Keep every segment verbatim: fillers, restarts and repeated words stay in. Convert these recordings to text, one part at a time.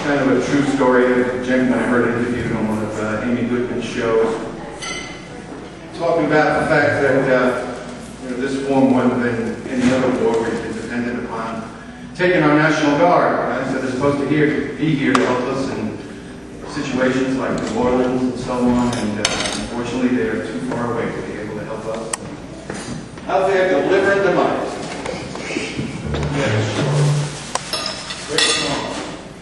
kind of a true story. A gentleman I heard interviewed on one of uh, Amy Goodman's shows, talking about the fact that uh, you know, this war, more than any other war, we've been dependent upon taking our National Guard. Right? So they're supposed to here, be here to help us in situations like New Orleans and so on, and uh, unfortunately they're too far away to be able to help us. Out there delivering demise. Yes. Great song.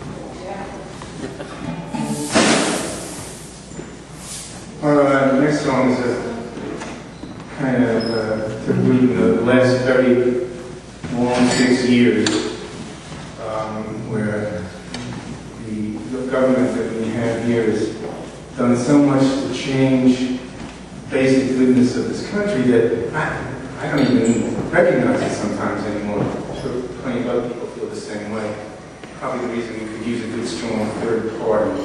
Well, uh, the next song is a kind of uh, to believe the last very long six years um, where the, the government that we have here has done so much to change basic goodness of this country that I, I don't even recognize it sometimes anymore. I'm sure plenty of other people feel the same way. Probably the reason we could use a good, strong third party.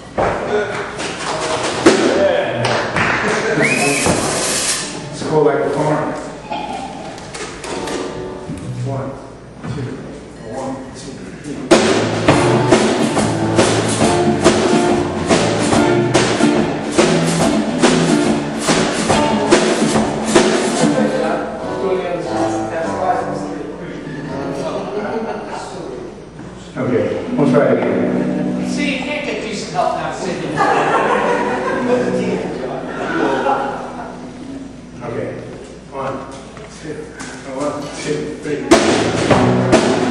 It's called Like a Farm. One, two, one, two, three. Okay, we'll try it again. See, you can't get decent help now sitting. Okay, one, two, one, two, three.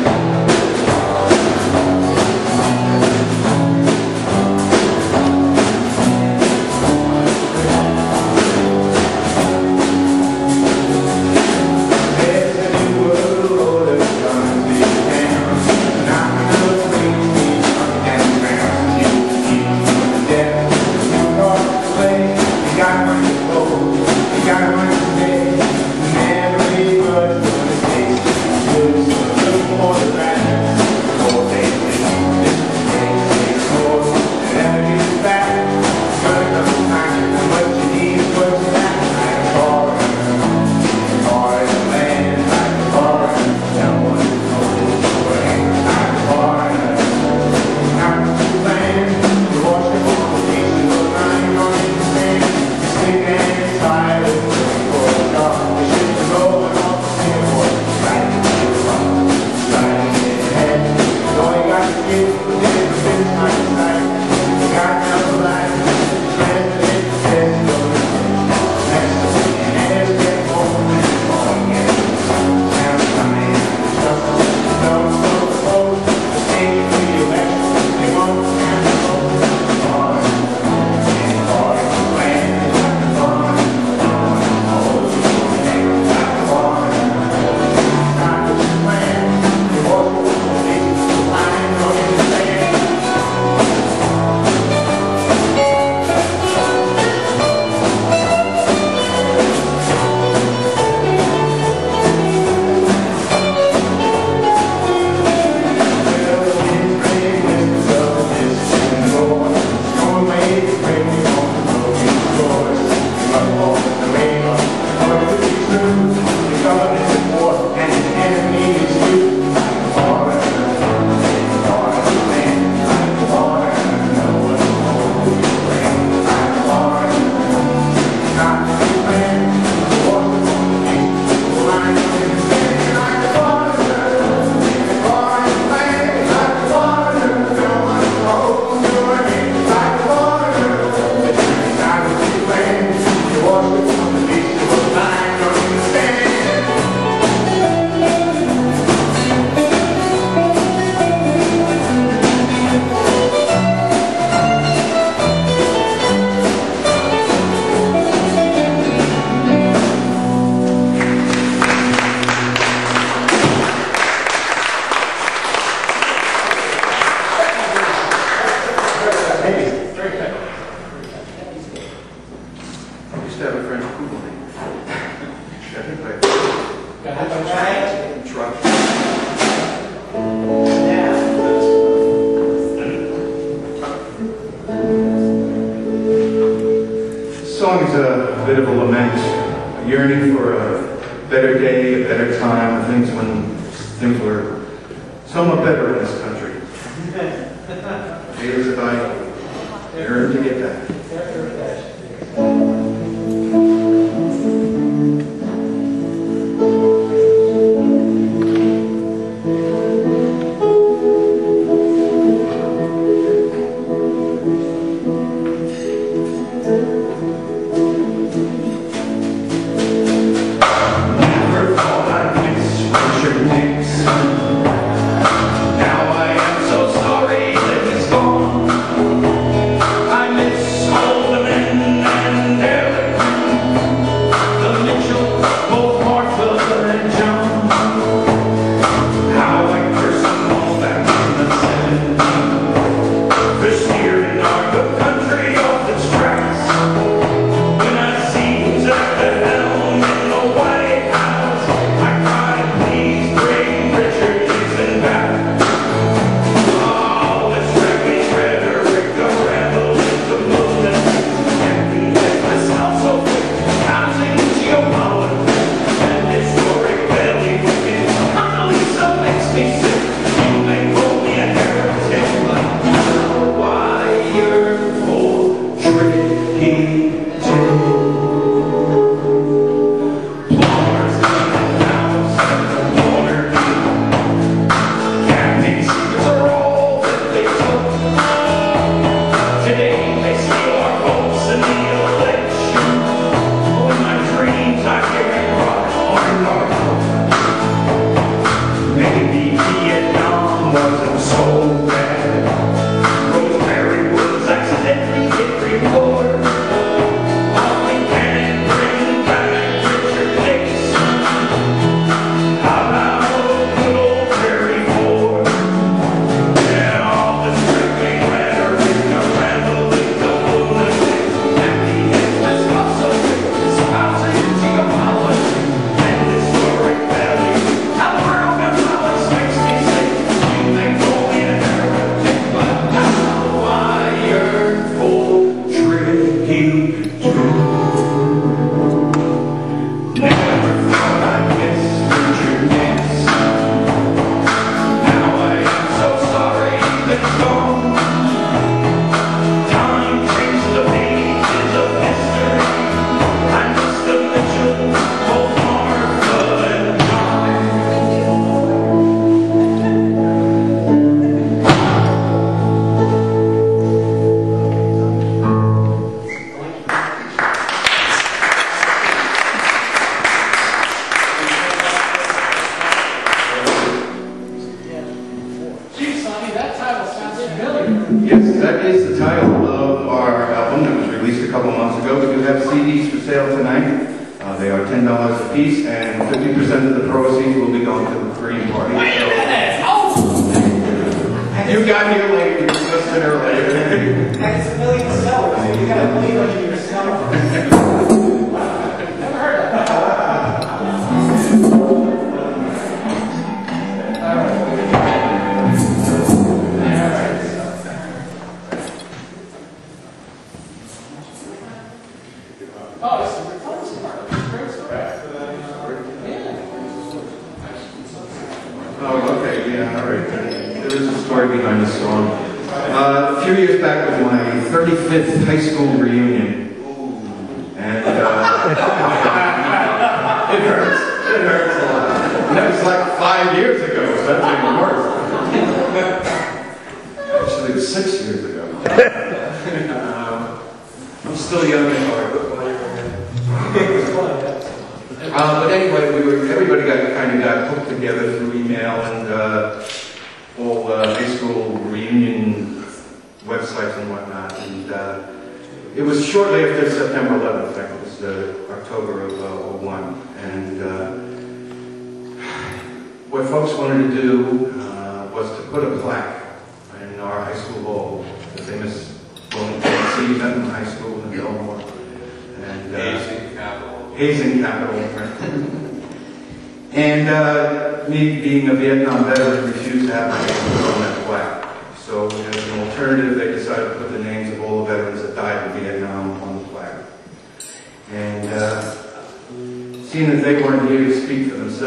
song is a bit of a lament, a yearning for a better day, a better time, things when things were somewhat better in this country. Potatoes that I yearn to get back.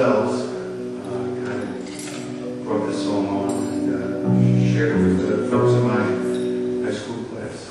Share it with the folks members of my high school class.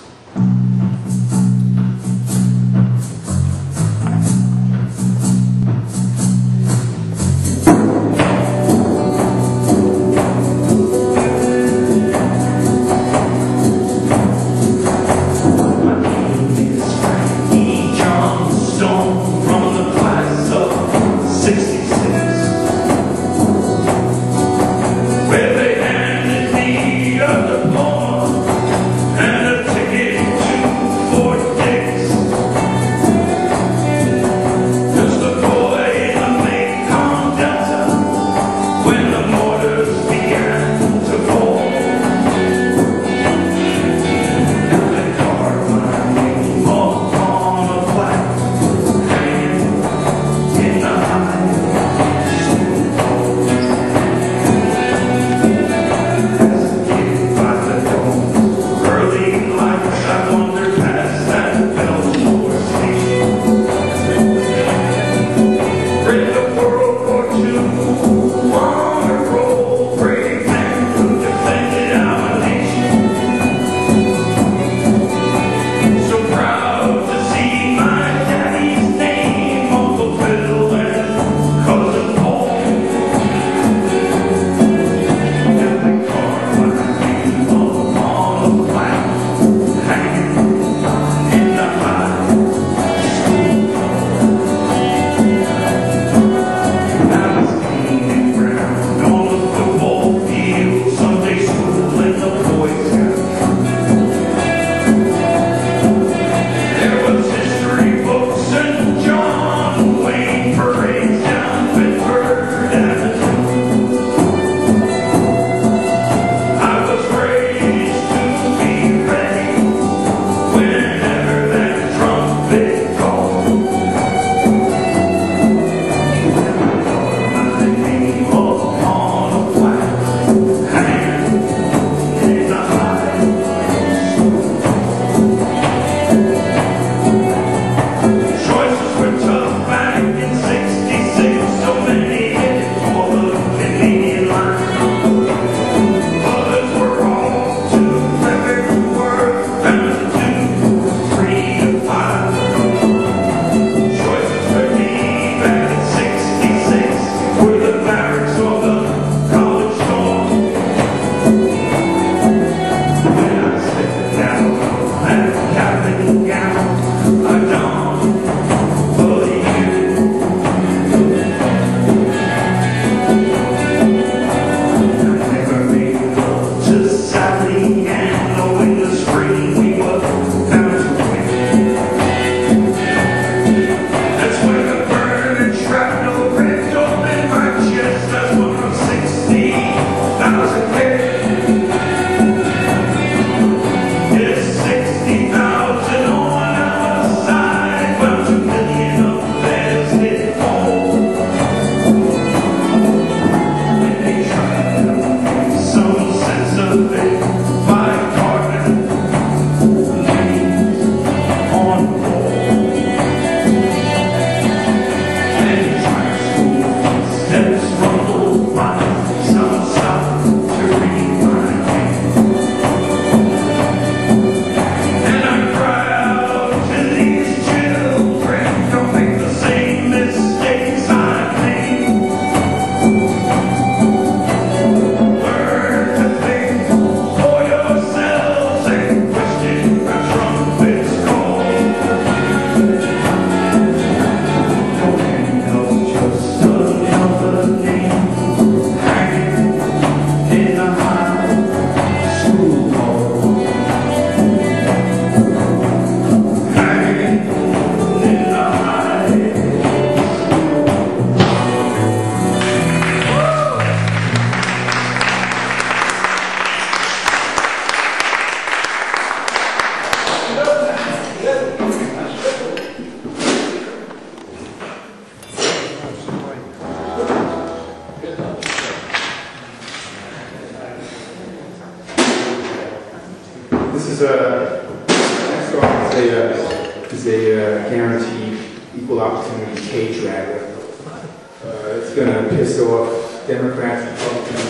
is a, next one is a, is a uh, guaranteed equal opportunity cage ragger. Uh, it's going to piss off Democrats, Republicans,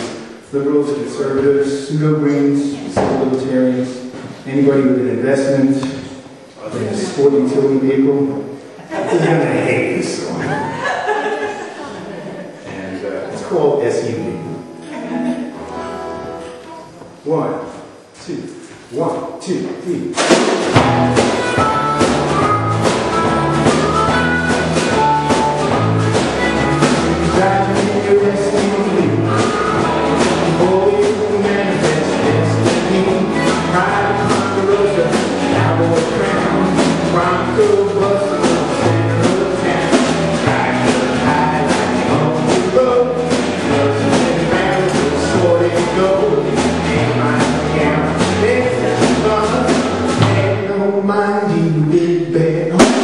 liberals, conservatives, pseudo-greens, pseudo-libertarians, anybody with an investment in a sporting utility vehicle is going to hate this song. And uh, it's called S U V. One, two, one, two, three. Driving in your S U V, boys who manifest destiny, ride a Ponderosa, cowboy crown, Bronco buster, center of town, ride to the high like on the road, buzzing in barrels of sword and gold, ain't my account, it's fun, ain't no mind you big bad home.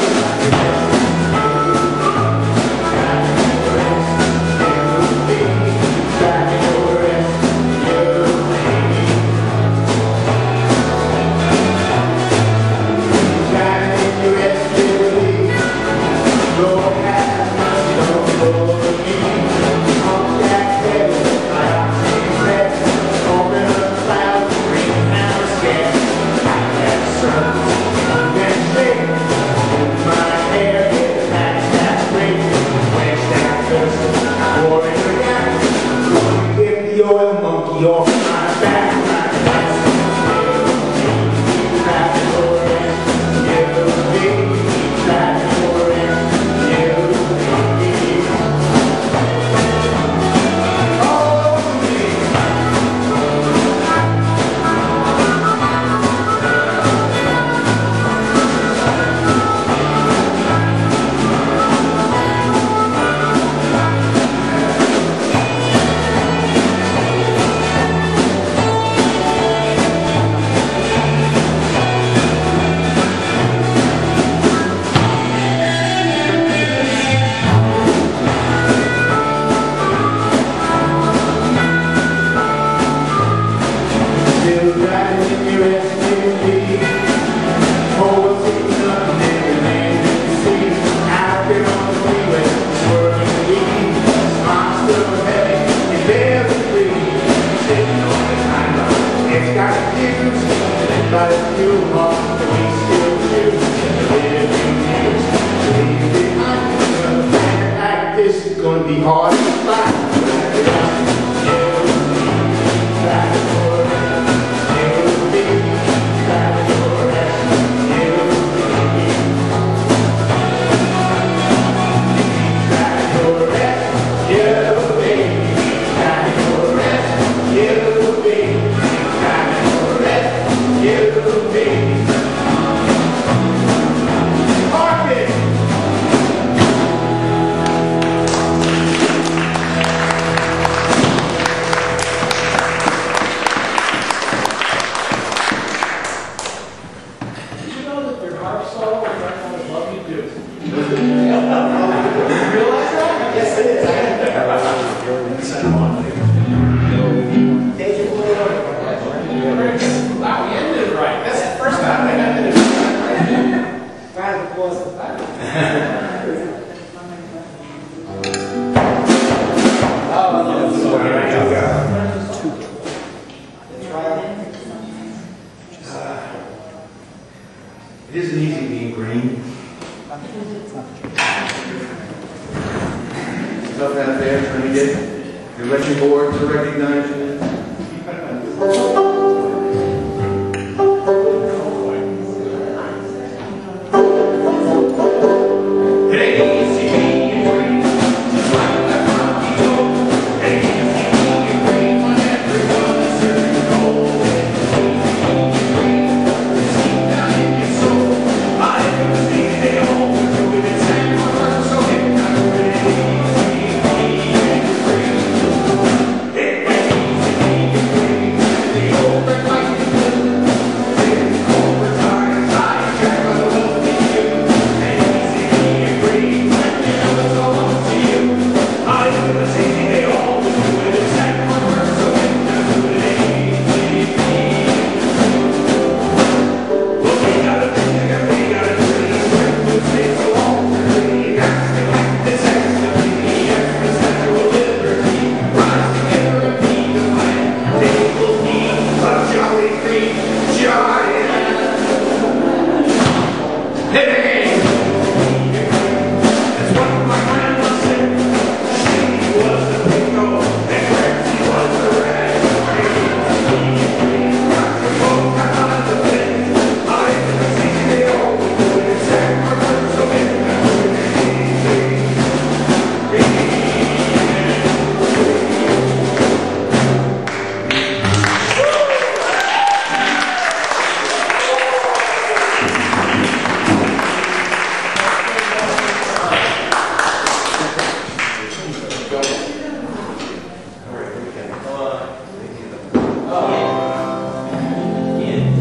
It isn't easy being green. Stuff out there trying to get the election board to recognize you. Hey!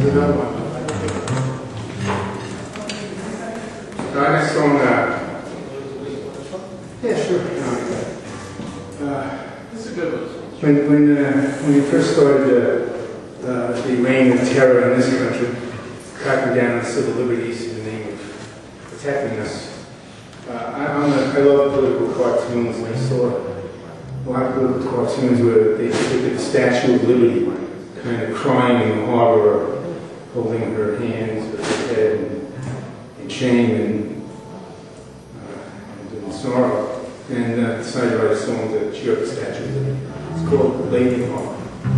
another one. Our next song, uh, yeah, sure. Uh, This is a good one. when when uh, when we first started uh, uh, the reign of terror in this country, cracking down on civil liberties in the name of protecting us, uh, I, I'm a, I love political cartoons, and I saw a lot of political cartoons where they depicted the Statue of Liberty kind of crying in the harbor, holding her hands with her head in, in shame and, uh, and in sorrow, and uh, decided to write a song to cheer up the Statue of Liberty. It's called Lady Hawk.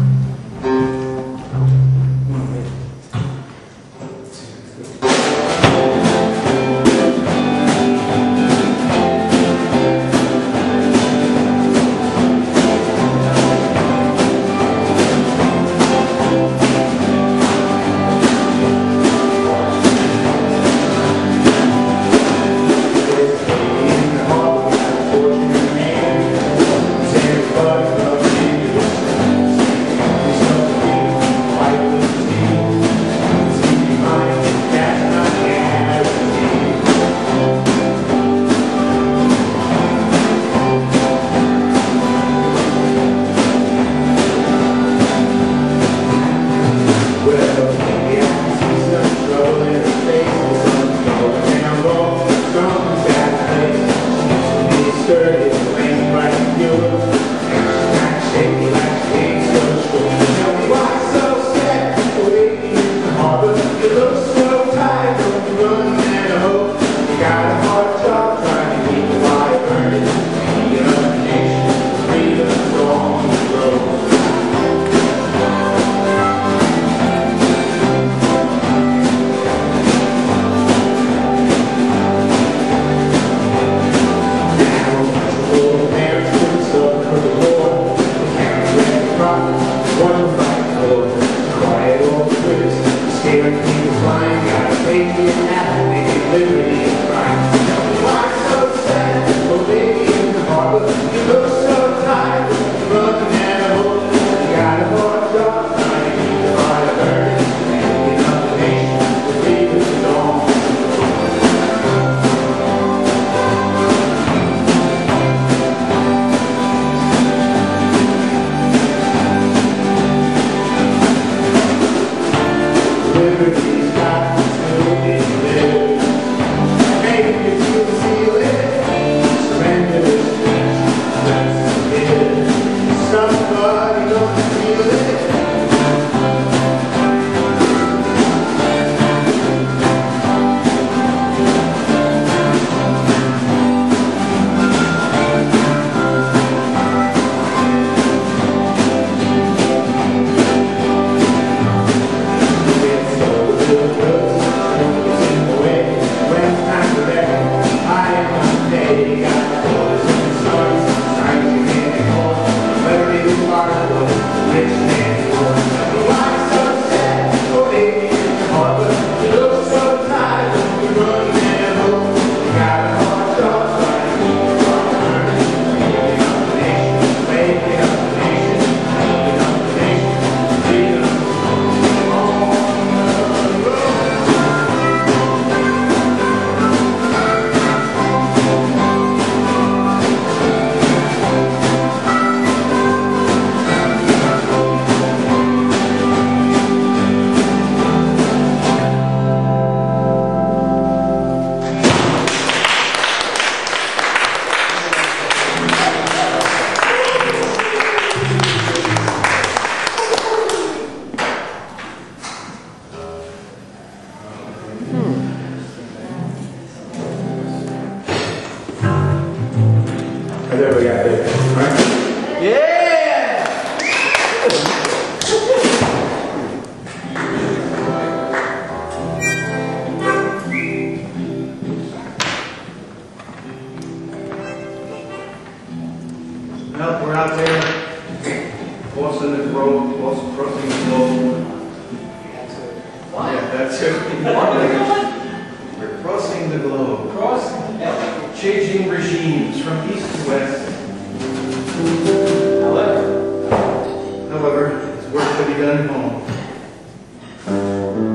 There we got it. Right? Yeah! Well, we're out there, crossing the road, crossing crossing the globe. Yeah, that's it. We're crossing the globe. Crossing. Changing regimes from east to west. However, However, there's work to be done at home.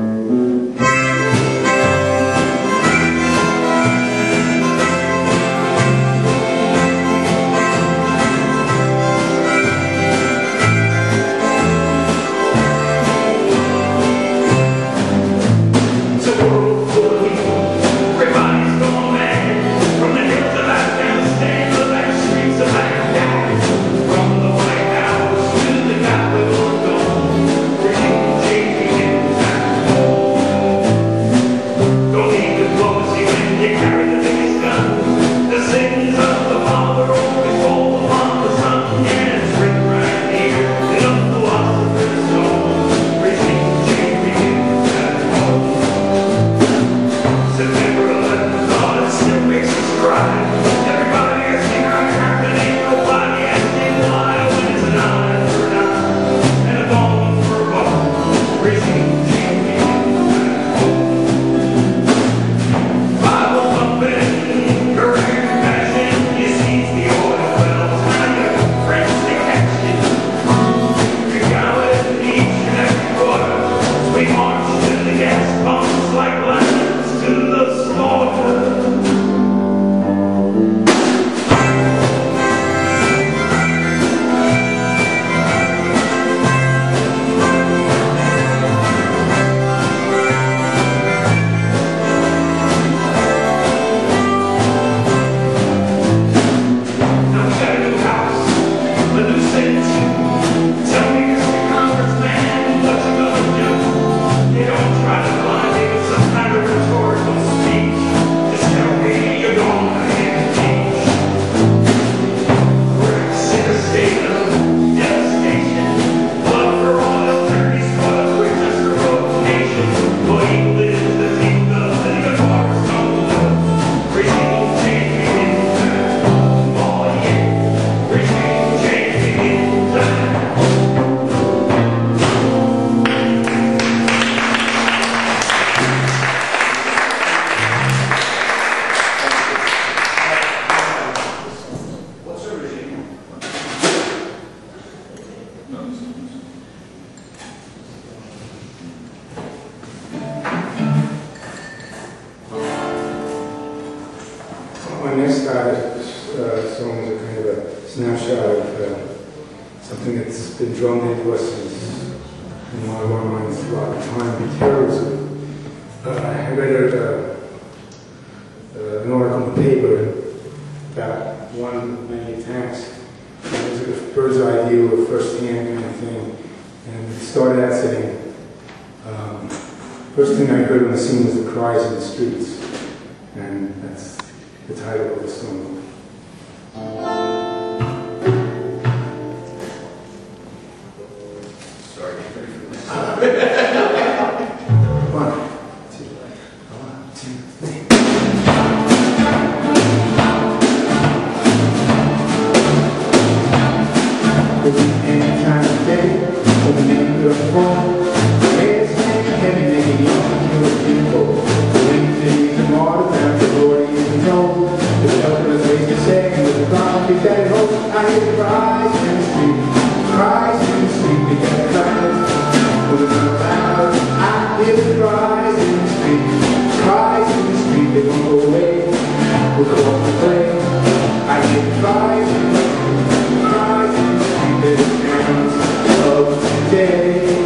next uh, song is a kind of a snapshot of uh, something that's been drummed into us since in one of our minds a lot of time, terrorism. Uh, I read a, uh, an article in the paper about one of many attacks. It was a bird's eye view of first-hand kind of thing. And it started out saying, um, first thing I heard on the scene was the cries in the streets. And that's the title of the song. Sorry, ready for this? One, two, one, two, three. Any time of day, when the men are full, it's heavy, making young kill people. The wind is the water, down the Lord is control. The shelterless ways to say, and with the ground keep that hope. I hear the cries in the street, cries in the street, they get cries. When the sun clouds, I hear the cries in the street, cries in the street, they won't go away. We'll go off and play. I hear the cries in the street, cries in the street, the sounds of today.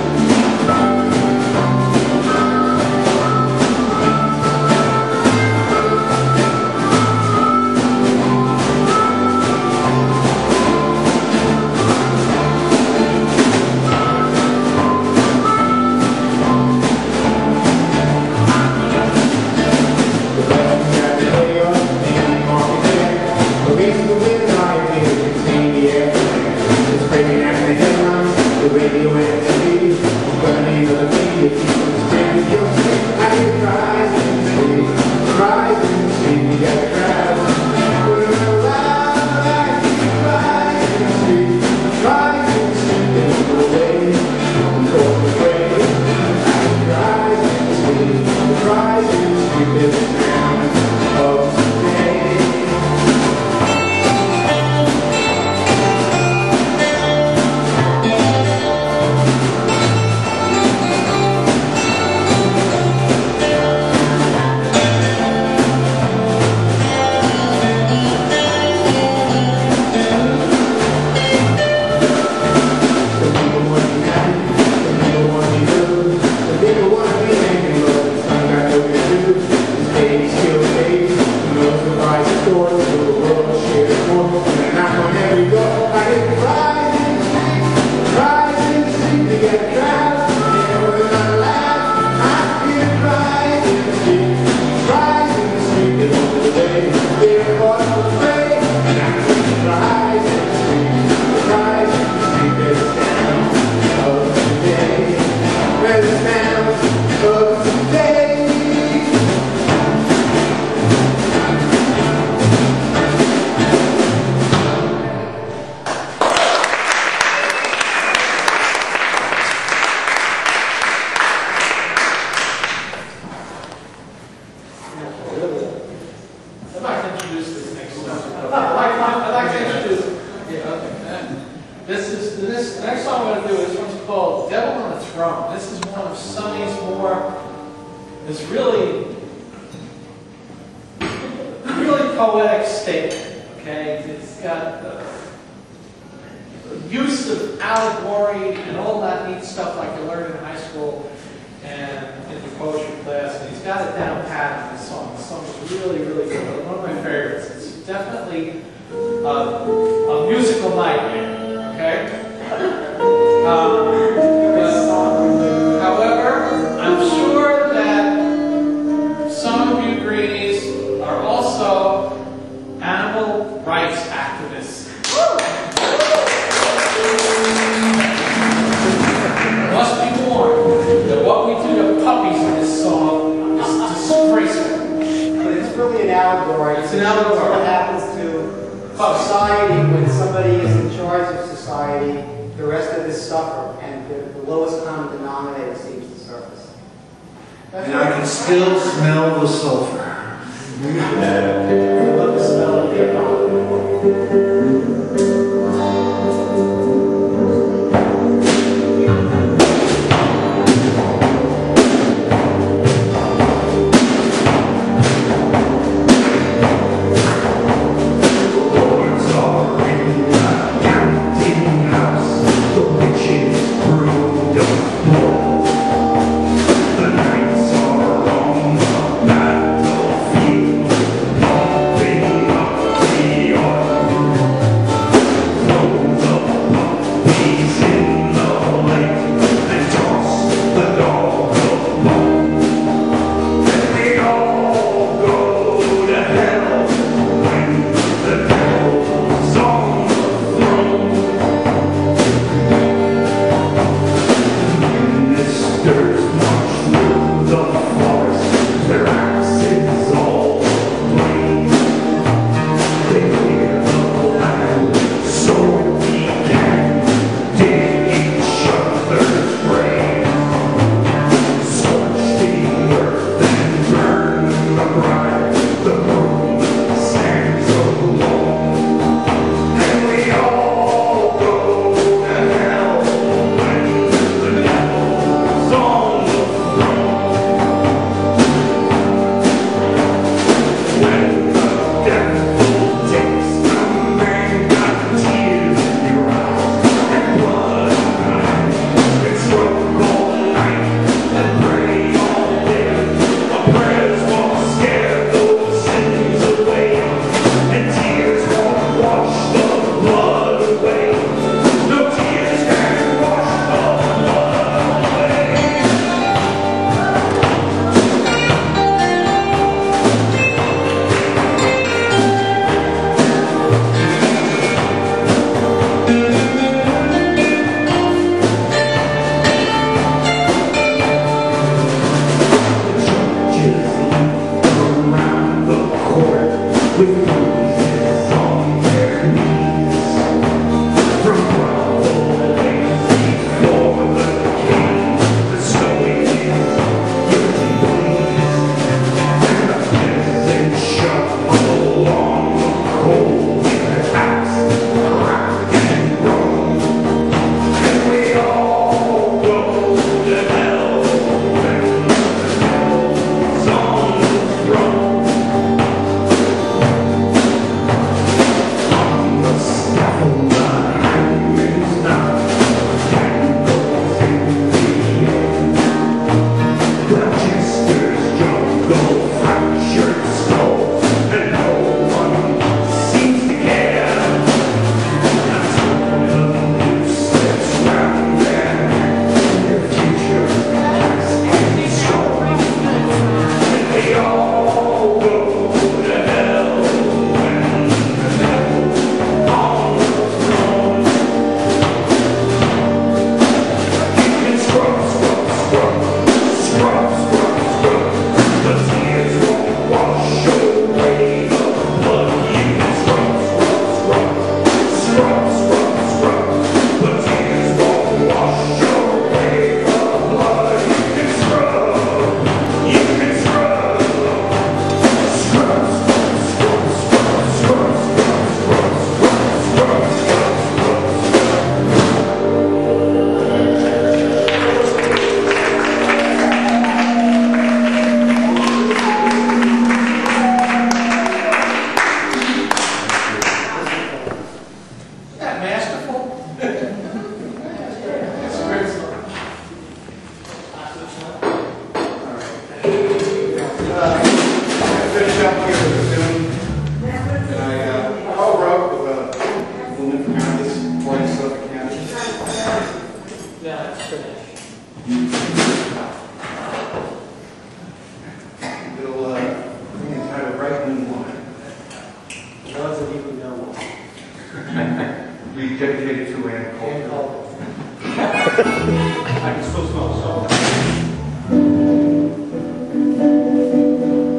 And I can still smell the sulfur. I love the smell of napalm. I can still smell salt.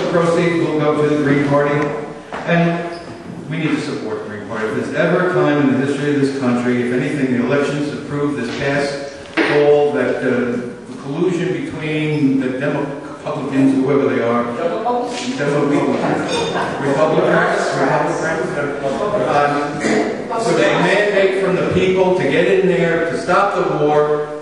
the proceeds will go to the Green Party, and we need to support the Green Party. If there's ever a time in the history of this country, if anything, the elections have proved this past fall that uh, the collusion between the Republicans, whoever they are, Republicans, Republicans, um, so they mandate from the people to get in there, to stop the war,